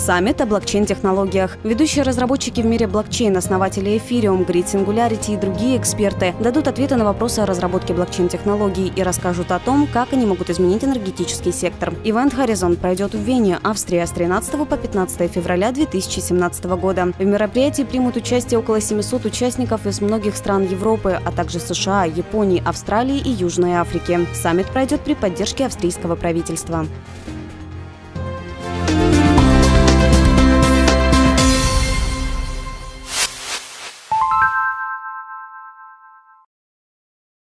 Саммит о блокчейн-технологиях. Ведущие разработчики в мире блокчейн, основатели Ethereum, Grid Singularity и другие эксперты дадут ответы на вопросы о разработке блокчейн-технологий и расскажут о том, как они могут изменить энергетический сектор. Ивент «Хоризонт» пройдет в Вене, Австрия, с 13 по 15 февраля 2017 года. В мероприятии примут участие около 700 участников из многих стран Европы, а также США, Японии, Австралии и Южной Африки. Саммит пройдет при поддержке австрийского правительства.